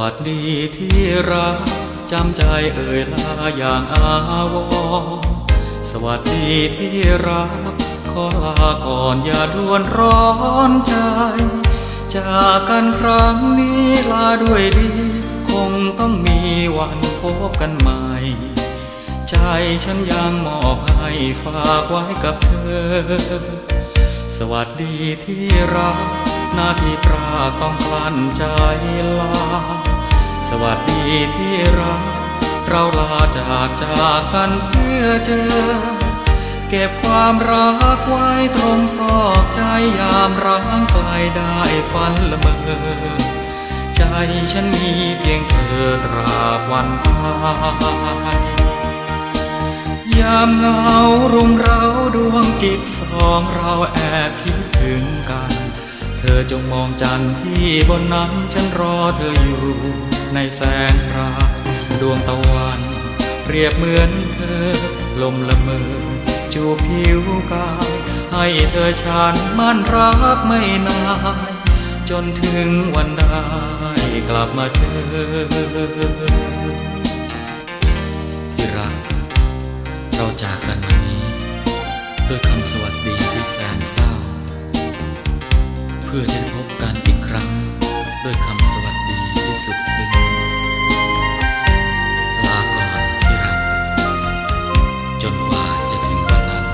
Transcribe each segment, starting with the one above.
วัสดีที่รักจำใจเอ่ยลาอย่างอาวรณ์สวัสดีที่รักขอลาก่อนอย่าด่วนร้อนใจจากกันครั้งนี้ลาด้วยดีคงต้องมีวันพบกันใหม่ใจฉันยังมอบให้ฝากไว้กับเธอสวัสดีที่รักหน้าที่พระต้องกลั้นใจลาสวัสดีที่รักเราลาจากกันเพื่อเจอเก็บความรักไว้ตรงซอกใจยามร้างไกลได้ฝันละเมอใจฉันมีเพียงเธอตราบวันตายยามเหงารุมเร้าดวงจิตสองเราแอบคิดถึงกันเธอจงมองจันทร์ที่บนนั้นฉันรอเธออยู่ในแสงพระดวงตะวันเปรียบเหมือนเธอลมละเมอจูบผิวกายให้เธอฉันมั่นรักไม่นานจนถึงวันได้กลับมาเจอที่รักเราจากกันวันนี้ด้วยคำสวัสดีที่แสนเศร้าเพื่อจะพบกันอีกครั้งด้วยคำสวัสดีที่สุดซึ้งลาก่อนที่รักจนกว่าจะถึงวันนั้น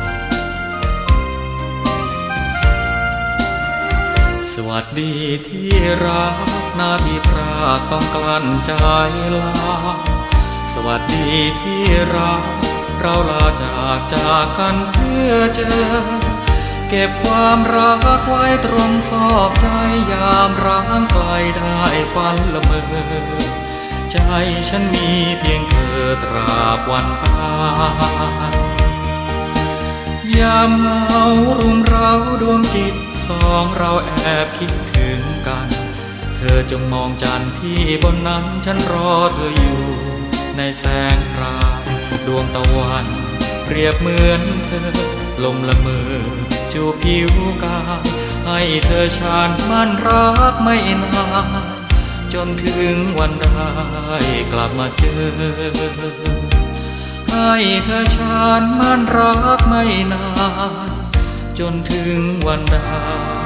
สวัสดีที่รักหน้าที่พระต้องกลั้นใจลาสวัสดีที่รักเราลาจากกันเพื่อเจอเก็บความรักไว้ตรงซอกใจยามร้างไกลได้ฝันละเมอใจฉันมีเพียงเธอตราบวันตายยามเหงารุมเร้าดวงจิตสองเราแอบคิดถึงกันเธอจงมองจันทร์ที่บนนั้นฉันรอเธออยู่ในแสงพรายดวงตะวันเปรียบเหมือนเธอลมละเมอจูบผิวกายให้เธอฉันมั่นรักไม่นานจนถึงวันได้กลับมาเจอให้เธอฉันมั่นรักไม่นานจนถึงวันได้